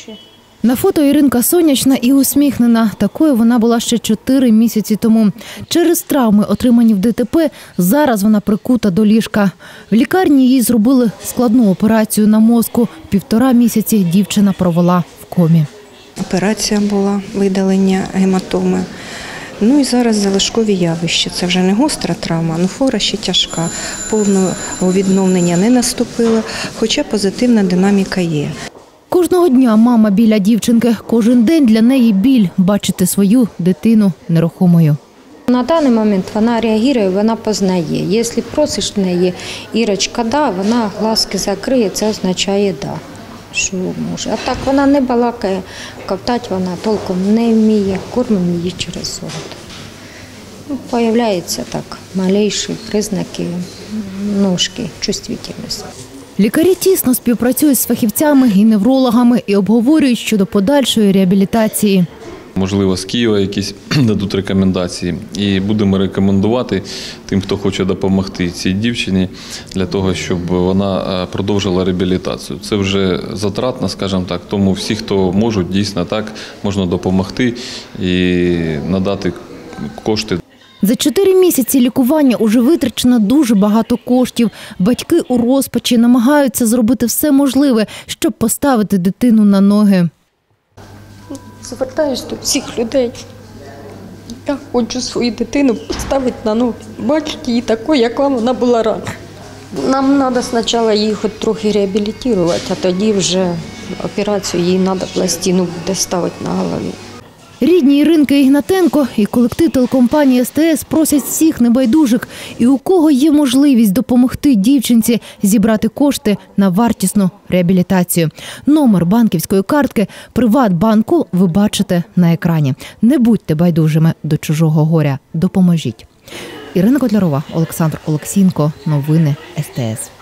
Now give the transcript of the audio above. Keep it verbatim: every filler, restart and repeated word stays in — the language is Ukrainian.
гроші. На фото Іринка сонячна і усміхнена. Такою вона була ще чотири місяці тому. Через травми, отримані в ДТП, зараз вона прикута до ліжка. В лікарні їй зробили складну операцію на мозку. Півтора місяці дівчина провела в комі. Операція була, видалення гематоми. Ну і зараз залишкові явища. Це вже не гостра травма, але хвора ще тяжка. Повного відновлення не наступило, хоча позитивна динаміка є. Кожного дня мама біля дівчинки. Кожен день для неї біль – бачити свою дитину нерухомою. На даний момент вона реагує, вона познає. Якщо просиш в неї, Ірочка, да, вона глазки закриє, це означає да, що може. А так вона не балакає, ковтати вона толком не вміє, кормимо її через рот. Ну, появляються так малейші признаки ножки, чувствительності. Лікарі тісно співпрацюють з фахівцями і неврологами і обговорюють щодо подальшої реабілітації. Можливо, з Києва якісь дадуть рекомендації. І будемо рекомендувати тим, хто хоче допомогти цій дівчині, для того, щоб вона продовжила реабілітацію. Це вже затратно, скажімо так, тому всі, хто можуть, дійсно так, можна допомогти і надати кошти. За чотири місяці лікування уже витрачено дуже багато коштів. Батьки у розпачі намагаються зробити все можливе, щоб поставити дитину на ноги. Звертаюсь до всіх людей. Я хочу свою дитину поставити на ноги, бачити її такою, яка вона була рана. Нам треба спочатку її хоч трохи реабілітувати, а тоді вже операцію їй треба пластину буде ставити на голові. Рідні Іринки Ігнатенко і колектив телекомпанії ес те ес просять всіх небайдужих і у кого є можливість допомогти дівчинці зібрати кошти на вартісну реабілітацію. Номер банківської картки Приватбанку ви бачите на екрані. Не будьте байдужими до чужого горя. Допоможіть. Ірина Котлярова, Олександр Олексієнко. Новини ес те ес.